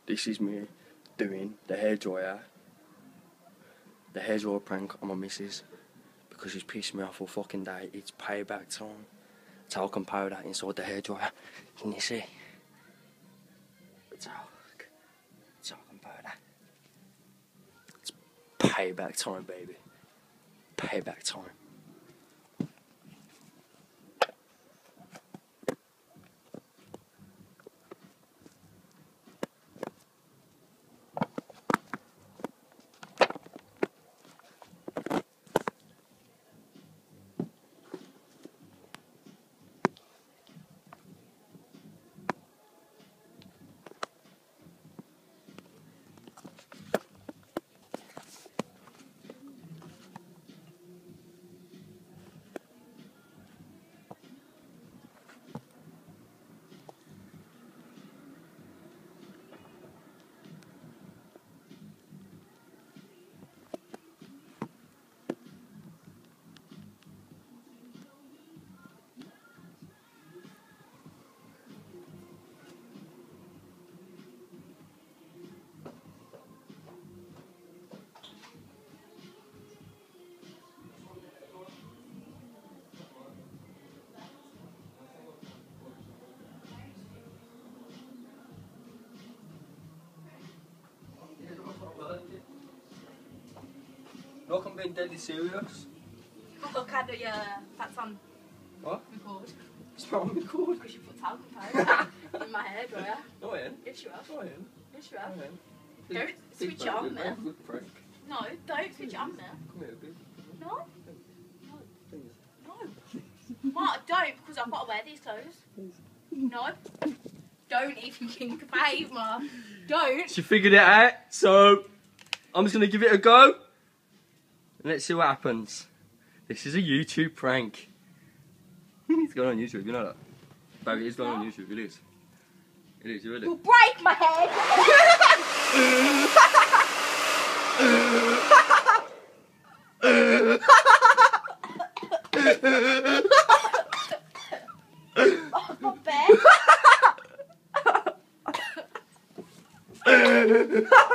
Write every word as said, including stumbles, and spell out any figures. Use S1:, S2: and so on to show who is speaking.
S1: This is me doing the hairdryer. The hairdryer prank on my missus because she's pissed me off all fucking day. It's payback time. Talcum powder inside the hairdryer. Can you see? Talc. Talcum powder. It's payback time, baby. Payback time. Look, I'm being deadly serious.
S2: Look, I know your that's on
S1: What?
S2: record.
S1: What's wrong with record?
S2: Because you put talcum powder in my hairdryer.
S1: No, I ain't.
S2: Yes, you have.
S1: No, I ain't.
S2: Yes, you have.
S1: No, I ain't.
S2: Don't
S1: Big
S2: switch
S1: prank,
S2: on
S1: good
S2: me.
S1: prank, good prank.
S2: No, don't switch on me.
S1: Come here, babe.
S2: No,
S1: Please.
S2: no. What? Don't, because I've got to wear these clothes. No. Don't even think about it, Ma. Don't.
S1: She figured it out, so I'm just gonna give it a go. And let's see what happens. This is a YouTube prank. It's going on YouTube, you know that? Baby, it is going on YouTube, it is. It is, you ready?
S2: You'll break my head. Oh, my bed.